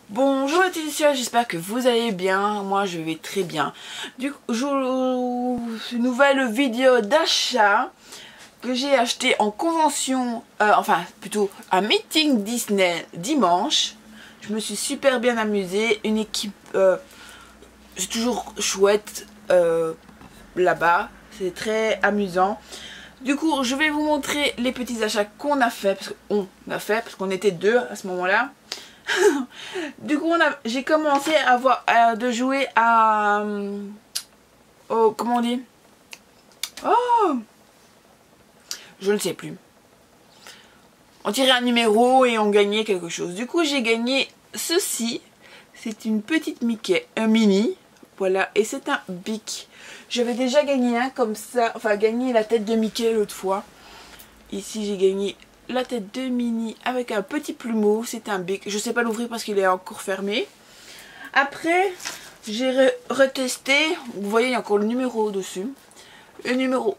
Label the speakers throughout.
Speaker 1: Bonjour à tous, j'espère que vous allez bien. Moi je vais très bien. Du coup, une nouvelle vidéo d'achat que j'ai acheté en convention, enfin plutôt un meeting Disney dimanche. Je me suis super bien amusée. Une équipe, c'est toujours chouette là-bas. C'est très amusant. Du coup, je vais vous montrer les petits achats qu'on a fait, parce qu'on était deux à ce moment-là. Du coup, j'ai commencé de jouer à... oh, comment on dit? Oh, je ne sais plus. On tirait un numéro et on gagnait quelque chose. Du coup, j'ai gagné ceci. C'est une petite Mickey, un mini. Voilà, et c'est un bic. J'avais déjà gagné un comme ça, enfin gagné la tête de Mickey l'autre fois. Ici, j'ai gagné la tête de Minnie avec un petit plumeau. C'est un bic. Je sais pas l'ouvrir parce qu'il est encore fermé. Après, j'ai retesté. Vous voyez, il y a encore le numéro dessus. Le numéro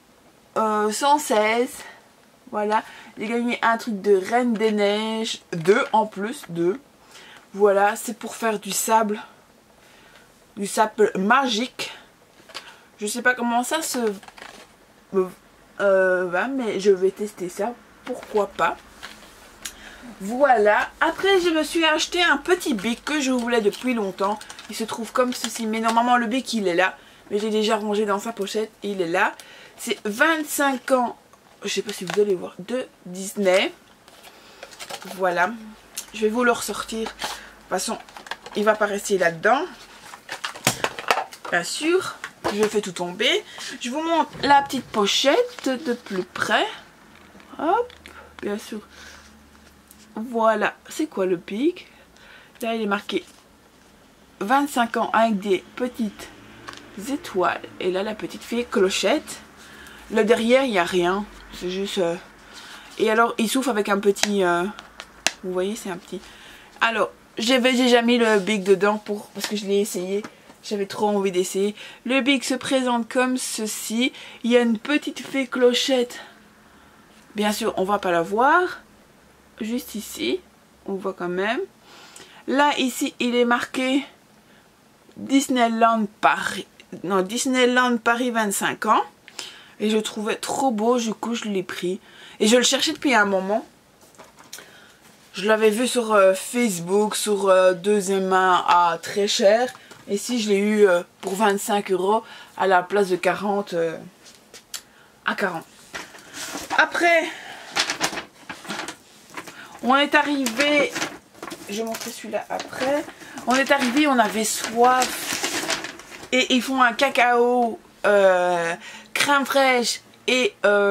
Speaker 1: 116. Voilà. J'ai gagné un truc de Reine des Neiges. Deux en plus. Deux. Voilà. C'est pour faire du sable. Du sable magique. Je sais pas comment ça se va, mais je vais tester ça. Pourquoi pas. Voilà. Après, je me suis acheté un petit bic que je voulais depuis longtemps. Il se trouve comme ceci. Mais normalement, le bic, il est là. Mais j'ai déjà rangé dans sa pochette. Et il est là. C'est 25 ans. Je sais pas si vous allez voir. De Disney. Voilà. Je vais vous le ressortir. De toute façon, il va pas rester là-dedans. Bien sûr. Je fais tout tomber. Je vous montre la petite pochette de plus près. Hop. Bien sûr. Voilà, c'est quoi le pic? Là, il est marqué 25 ans avec des petites étoiles. Et là, la petite fille clochette. Le derrière, il n'y a rien. C'est juste... Et alors, il souffle avec un petit... Vous voyez, c'est un petit... Alors, j'avais déjà mis le bic dedans parce que je l'ai essayé. J'avais trop envie d'essayer. Le bic se présente comme ceci. Il y a une petite fée clochette. Bien sûr, on va pas la voir. Juste ici, on voit quand même. Là, ici, il est marqué Disneyland Paris. Non, Disneyland Paris 25 ans. Et je trouvais trop beau, du coup, je l'ai pris. Et je le cherchais depuis un moment. Je l'avais vu sur Facebook, sur deuxième main à très cher. Et si je l'ai eu pour 25 € à la place de 40 à 40. Après... on est arrivé, je vais montrer celui-là après. On est arrivé, on avait soif. Et ils font un cacao, crème fraîche et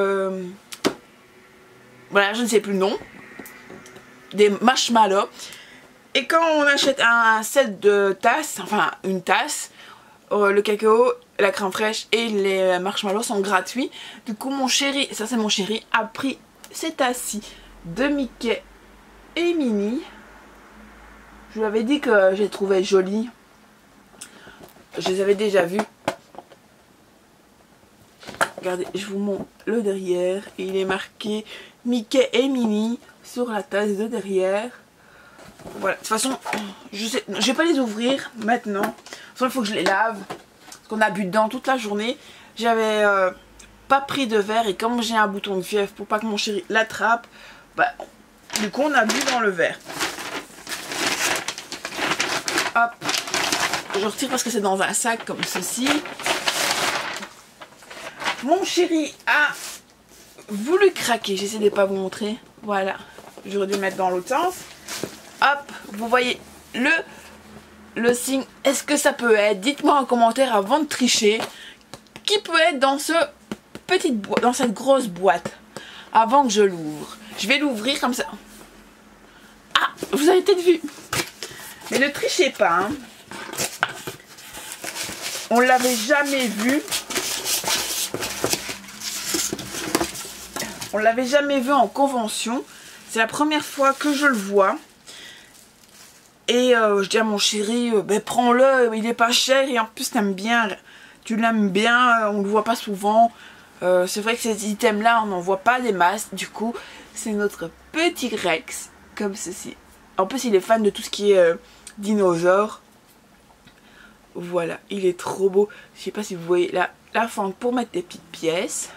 Speaker 1: voilà, je ne sais plus le nom. Des marshmallows. Et quand on achète un set de tasses, enfin une tasse, le cacao, la crème fraîche et les marshmallows sont gratuits. Du coup, mon chéri, ça c'est mon chéri, a pris cette tasse-ci de Mickey et Minnie. Je lui avais dit que je les trouvais jolies. Je les avais déjà vues. Regardez, je vous montre le derrière. Il est marqué Mickey et Minnie sur la tasse de derrière. Voilà, de toute façon, je vais pas les ouvrir maintenant. De toute façon, il faut que je les lave. Parce qu'on a bu dedans toute la journée. J'avais pas pris de verre et comme j'ai un bouton de fièvre pour pas que mon chéri l'attrape, bah, du coup, on a bu dans le verre. Hop. Je retire parce que c'est dans un sac comme ceci. Mon chéri a voulu craquer. J'essaie de pas vous montrer. Voilà. J'aurais dû le mettre dans l'autre sens. Hop. Vous voyez le signe. Est-ce que ça peut être? Dites-moi en commentaire avant de tricher. Qui peut être dans dans cette grosse boîte avant que je l'ouvre? Je vais l'ouvrir comme ça. Ah, vous avez peut-être vu. Mais ne trichez pas. Hein. On l'avait jamais vu. On l'avait jamais vu en convention. C'est la première fois que je le vois. Et je dis à mon chéri, ben, prends-le, il est pas cher. Et en plus, tu l'aimes bien, on le voit pas souvent. C'est vrai que ces items-là, on n'en voit pas des masses. Du coup, c'est notre petit Rex, comme ceci. En plus, il est fan de tout ce qui est dinosaures. Voilà, il est trop beau. Je sais pas si vous voyez la fente pour mettre des petites pièces.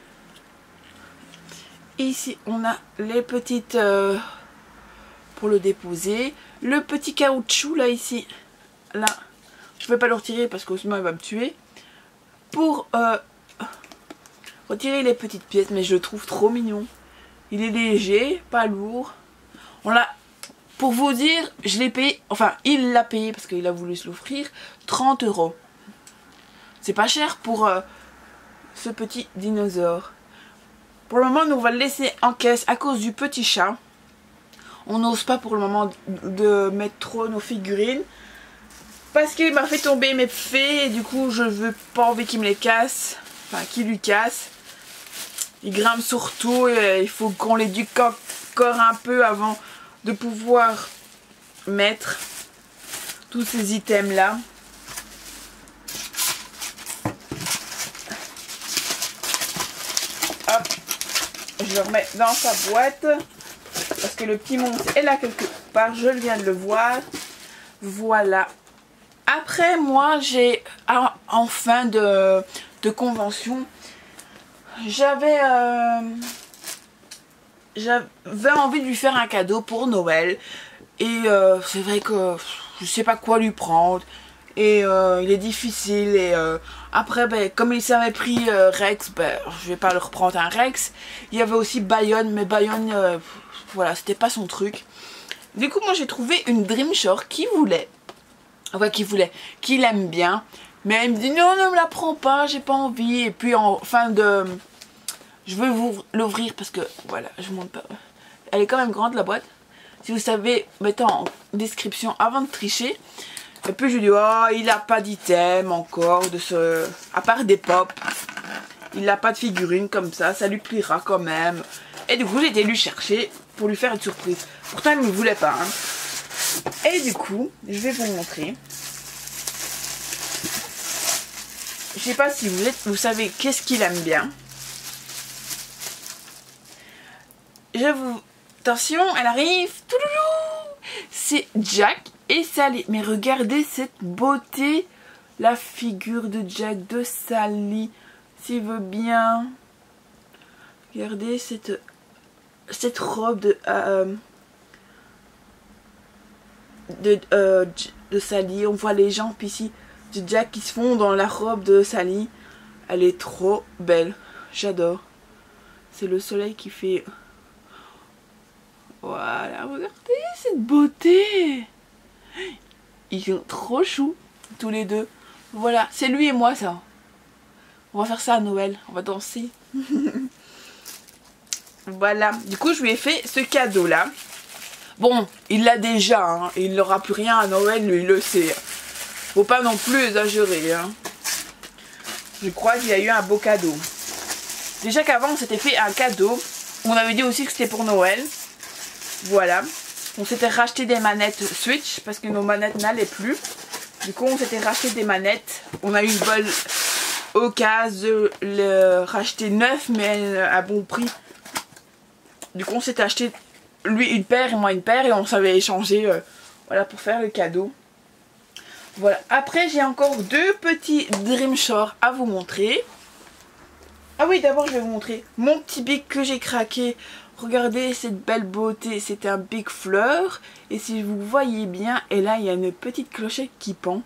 Speaker 1: Ici, on a les petites pour le déposer. Le petit caoutchouc là, ici. Là, je ne vais pas le retirer parce que sinon il va me tuer. Pour retirer les petites pièces, mais je le trouve trop mignon. Il est léger, pas lourd. On l'a, pour vous dire, je l'ai payé, enfin il l'a payé parce qu'il a voulu se l'offrir, 30 €. C'est pas cher pour ce petit dinosaure. Pour le moment, nous on va le laisser en caisse à cause du petit chat. On n'ose pas pour le moment de mettre trop nos figurines. Parce qu'il m'a fait tomber mes fées et du coup je veux pas envie qu'il me les casse. Enfin qu'il lui casse. Il grimpe sur tout et il faut qu'on l'éduque encore un peu avant de pouvoir mettre tous ces items là. Hop, je le remets dans sa boîte. Parce que le petit monstre est là quelque part, je viens de le voir. Voilà. Après, moi, j'ai en fin de convention, j'avais envie de lui faire un cadeau pour Noël. Et c'est vrai que je sais pas quoi lui prendre. Et il est difficile. Et après, ben, comme il s'avait pris Rex, ben, je vais pas le reprendre un Rex. Il y avait aussi Bayonne, mais Bayonne, voilà, c'était pas son truc. Du coup, moi, j'ai trouvé une Dreamshore qui voulait. Ouais, qu'il aime bien. Mais il me dit non, ne me la prends pas, j'ai pas envie. Et puis en fin de... Je veux vous l'ouvrir parce que, voilà, je monte pas. Elle est quand même grande la boîte. Si vous savez, mettez en description avant de tricher. Et puis je lui dis, oh, il a pas d'item encore, à part des pops. Il n'a pas de figurine comme ça lui plaira quand même. Et du coup, j'ai été lui chercher pour lui faire une surprise. Pourtant, il ne voulait pas, hein. Et du coup, je vais vous montrer. Je sais pas si vous savez qu'est-ce qu'il aime bien. Attention, elle arrive. C'est Jack et Sally. Mais regardez cette beauté. La figure de Jack, de Sally. S'il veut bien. Regardez cette robe de Sally. On voit les jambes ici de Jack qui se font dans la robe de Sally. Elle est trop belle. J'adore. C'est le soleil qui fait... Voilà, regardez cette beauté. Ils sont trop choux, tous les deux. Voilà, c'est lui et moi ça. On va faire ça à Noël, on va danser. Voilà, du coup je lui ai fait ce cadeau là. Bon, il l'a déjà, hein. Il n'aura plus rien à Noël, lui il le sait. Faut pas non plus exagérer, hein. Je crois qu'il y a eu un beau cadeau. Déjà qu'avant on s'était fait un cadeau. On avait dit aussi que c'était pour Noël. Voilà. On s'était racheté des manettes Switch parce que nos manettes n'allaient plus. Du coup on s'était racheté des manettes. On a eu une bonne occasion de le racheter neuf mais à bon prix. Du coup on s'était acheté lui une paire et moi une paire et on s'avait échangé voilà, pour faire le cadeau. Voilà. Après j'ai encore deux petits Dreamshore à vous montrer. Ah oui, d'abord je vais vous montrer mon petit bic que j'ai craqué. Regardez cette belle beauté, c'est un bic fleur. Et si vous voyez bien, et là il y a une petite clochette qui pend.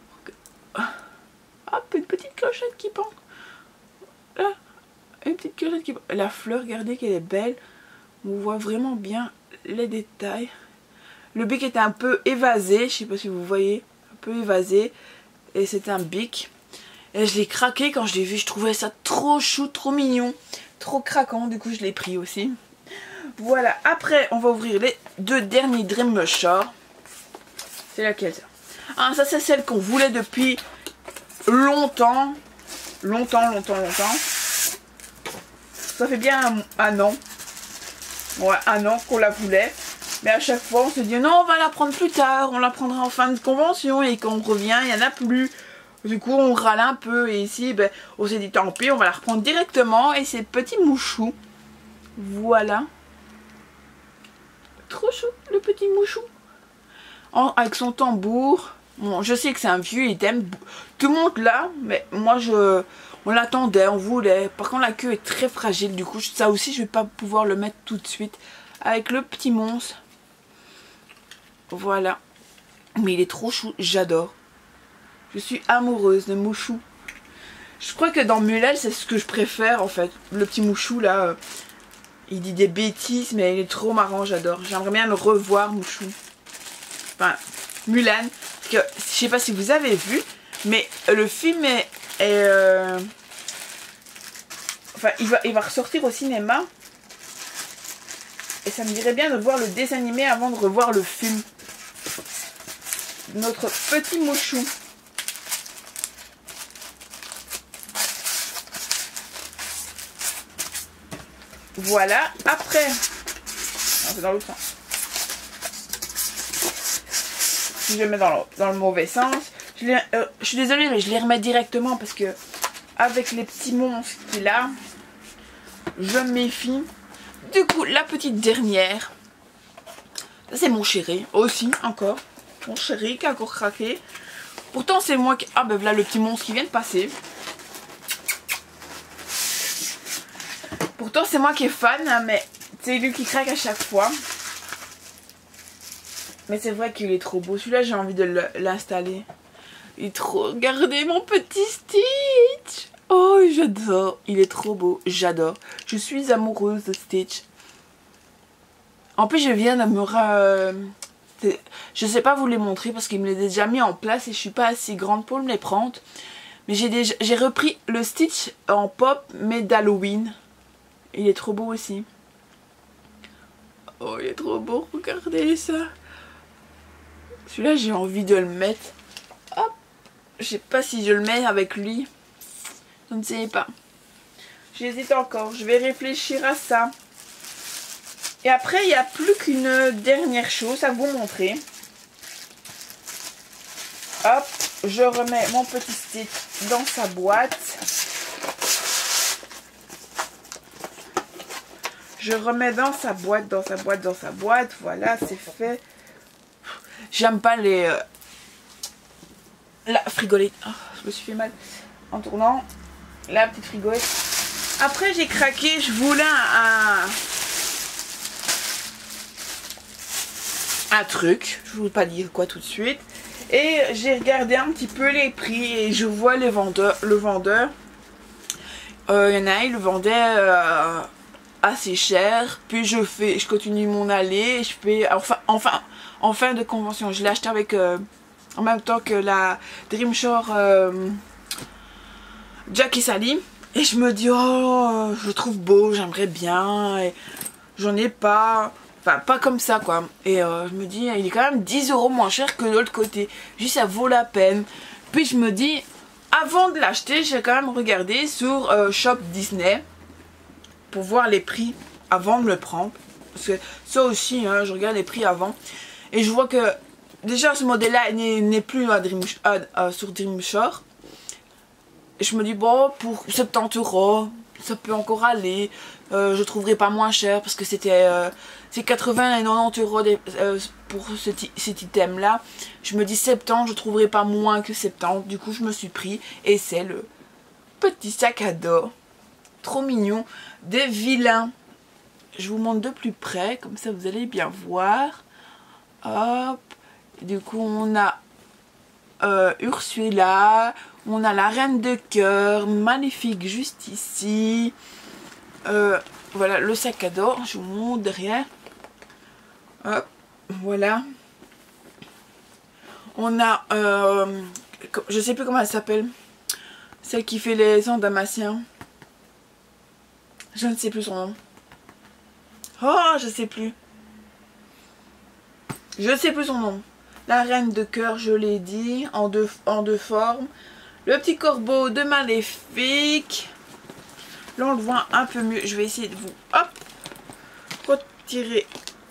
Speaker 1: Hop, une petite clochette qui pend. Là, une petite clochette qui pend. La fleur, regardez qu'elle est belle. On voit vraiment bien les détails. Le bic est un peu évasé, je sais pas si vous voyez, un peu évasé. Et c'est un bic. Et je l'ai craqué quand je l'ai vu, je trouvais ça trop chou, trop mignon, trop craquant, du coup je l'ai pris aussi. Voilà, après on va ouvrir les deux derniers Dreamshore. C'est laquelle ça? Ah, ça c'est celle qu'on voulait depuis longtemps. Longtemps. Ça fait bien un an. Ouais, un an qu'on la voulait. Mais à chaque fois on se dit non, on va la prendre plus tard, on la prendra en fin de convention. Et quand on revient, il n'y en a plus. Du coup on râle un peu. Et ici ben, on s'est dit tant pis, on va la reprendre directement. Et c'est petit mouchou. Voilà. Trop chou le petit mouchou. avec son tambour. Bon, je sais que c'est un vieux item. Tout le monde l'a, mais moi on l'attendait, on voulait. Par contre la queue est très fragile, du coup ça aussi je vais pas pouvoir le mettre tout de suite. Avec le petit monstre. Voilà. Mais il est trop chou, j'adore. Je suis amoureuse de Mouchou. Je crois que dans Mulan c'est ce que je préfère en fait. Le petit Mouchou là, il dit des bêtises mais il est trop marrant, j'adore. J'aimerais bien le revoir Mouchou. Enfin, Mulan. Parce que je sais pas si vous avez vu, mais le film enfin, il va ressortir au cinéma. Et ça me dirait bien de voir le dessin animé avant de revoir le film. Notre petit Mouchou. Voilà. Après, c'est dans l'autre sens. Si je le mets dans le mauvais sens, je suis désolée, mais je les remets directement parce que avec les petits monstres qu'il a, je me méfie. Du coup, la petite dernière, c'est mon chéri aussi, encore. Mon chéri qui a encore craqué. Pourtant, c'est moi qui... Ah ben voilà le petit monstre qui vient de passer. Pourtant, c'est moi qui est fan, hein, mais c'est lui qui craque à chaque fois. Mais c'est vrai qu'il est trop beau. Celui-là, j'ai envie de l'installer. Il est trop... Regardez mon petit Stitch. Oh, j'adore. Il est trop beau. J'adore. Je suis amoureuse de Stitch. En plus, je viens de me... Je sais pas vous les montrer parce qu'il me les a déjà mis en place et je suis pas assez grande pour me les prendre. Mais j'ai repris le Stitch en pop, mais d'Halloween. Il est trop beau aussi. Oh, il est trop beau. Regardez ça. Celui-là, j'ai envie de le mettre. Hop. Je sais pas si je le mets avec lui. Je ne sais pas. J'hésite encore. Je vais réfléchir à ça. Et après, il n'y a plus qu'une dernière chose à vous montrer. Hop. Je remets mon petit Stitch dans sa boîte. Je remets dans sa boîte, dans sa boîte, dans sa boîte. Voilà, c'est fait. J'aime pas les... La frigolette. Oh, je me suis fait mal en tournant. La petite frigolette. Après, j'ai craqué. Je voulais un truc. Je ne voulais pas dire quoi tout de suite. Et j'ai regardé un petit peu les prix. Et je vois le vendeur. Il y en a, il le vendait... assez cher, puis je continue mon allée, et je fais en fin de convention, je l'ai acheté avec en même temps que la Dreamshore Jack et Sally, et je me dis oh je le trouve beau, j'aimerais bien, et j'en ai pas, enfin pas comme ça quoi, et je me dis il est quand même 10 € moins cher que de l'autre côté, juste ça vaut la peine. Puis je me dis avant de l'acheter, j'ai quand même regardé sur Shop Disney pour voir les prix avant de le prendre. Parce que ça aussi, hein, je regarde les prix avant. Et je vois que déjà ce modèle-là n'est plus sur Dreamshore. Et je me dis, bon, pour 70 €, ça peut encore aller. Je trouverai pas moins cher parce que c'était 80 et 90 € pour cet item-là. Je me dis 70, je trouverai pas moins que 70. Du coup, je me suis pris. Et c'est le petit sac à dos. Trop mignon, des vilains. Je vous montre de plus près, comme ça vous allez bien voir. Hop. Du coup on a Ursula, on a la reine de cœur, magnifique juste ici. Voilà le sac à dos, je vous montre derrière. Hop, voilà. On a, je sais plus comment elle s'appelle, celle qui fait les ans damasiens. Je ne sais plus son nom. Oh, je sais plus. Je sais plus son nom. La reine de cœur, je l'ai dit, en deux formes. Le petit corbeau de Maléfique. Là, on le voit un peu mieux. Je vais essayer de vous, hop, retirer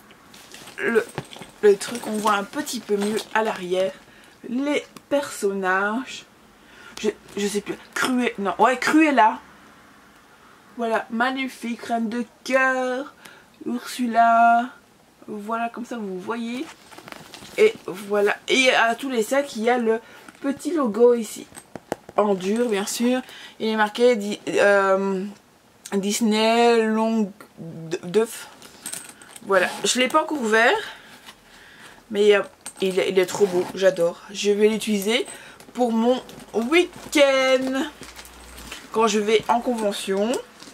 Speaker 1: le truc. On voit un petit peu mieux à l'arrière les personnages. Je sais plus. Non, ouais, Cruella. Voilà, Maléfique, reine de cœur, Ursula. Voilà, comme ça vous voyez. Et voilà. Et à tous les sacs, il y a le petit logo ici. En dur, bien sûr. Il est marqué Disney Long d'œuf. Voilà. Je ne l'ai pas encore ouvert. Mais il est trop beau. J'adore. Je vais l'utiliser pour mon week-end. Quand je vais en convention.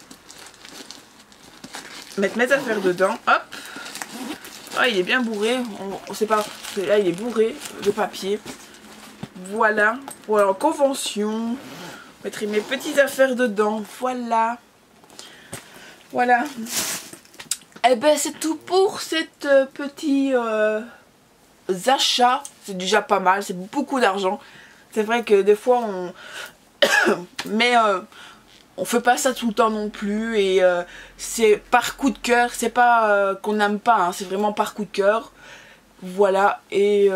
Speaker 1: Mettre mes affaires dedans. Hop. Ah, il est bien bourré. On sait pas. Là, il est bourré de papier. Voilà. Pour en convention. Je mettrai mes petites affaires dedans. Voilà. Voilà. Et ben, c'est tout pour cette petite achats. C'est déjà pas mal. C'est beaucoup d'argent. C'est vrai que des fois, on... Mais... on fait pas ça tout le temps non plus et c'est par coup de cœur, c'est pas qu'on n'aime pas, hein, c'est vraiment par coup de cœur. Voilà, et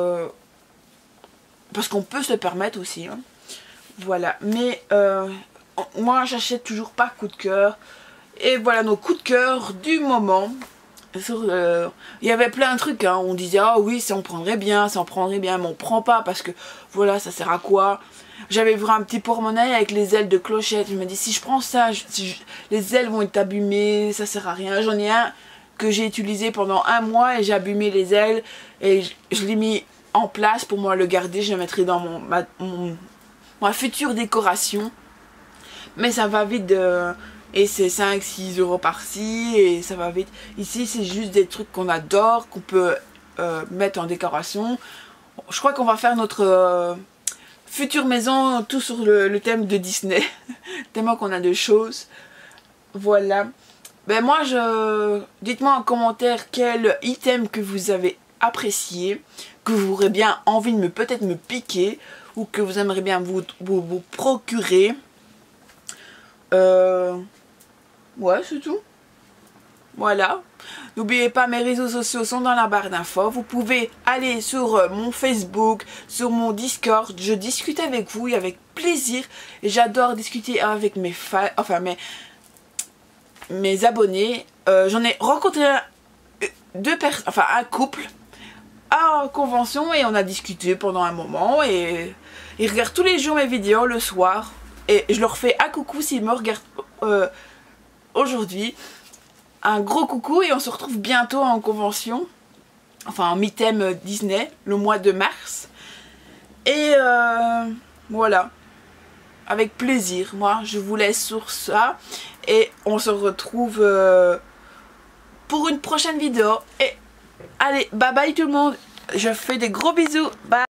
Speaker 1: parce qu'on peut se le permettre aussi. Hein. Voilà, mais moi j'achète toujours par coup de cœur. Et voilà nos coups de cœur du moment. Il y avait plein de trucs, hein. On disait ah oui ça on prendrait bien, mais on prend pas parce que voilà ça sert à quoi. J'avais vu un petit porte-monnaie avec les ailes de clochette. Je me dis si je prends ça, les ailes vont être abîmées, ça sert à rien. J'en ai un que j'ai utilisé pendant un mois et j'ai abîmé les ailes et je l'ai mis en place pour moi le garder. Je le mettrai dans ma future décoration. Mais ça va vite et c'est 5-6 € par-ci et ça va vite. Ici c'est juste des trucs qu'on adore, qu'on peut mettre en décoration. Je crois qu'on va faire notre future maison tout sur le thème de Disney. Tellement qu'on a de choses. Voilà. Ben moi dites-moi en commentaire quel item que vous avez apprécié, que vous aurez bien envie de peut-être me piquer ou que vous aimeriez bien vous procurer. Ouais, c'est tout. Voilà. N'oubliez pas, mes réseaux sociaux sont dans la barre d'infos. Vous pouvez aller sur mon Facebook, sur mon Discord. Je discute avec vous et avec plaisir. Et j'adore discuter avec mes fans, enfin mes abonnés. J'en ai rencontré un couple à convention et on a discuté pendant un moment. Et ils regardent tous les jours mes vidéos le soir. Et je leur fais un coucou s'ils me regardent aujourd'hui. Un gros coucou et on se retrouve bientôt en convention. Enfin en mi-thème Disney, le mois de mars. Et voilà. Avec plaisir. Moi je vous laisse sur ça. Et on se retrouve pour une prochaine vidéo. Et allez, bye bye tout le monde. Je fais des gros bisous. Bye.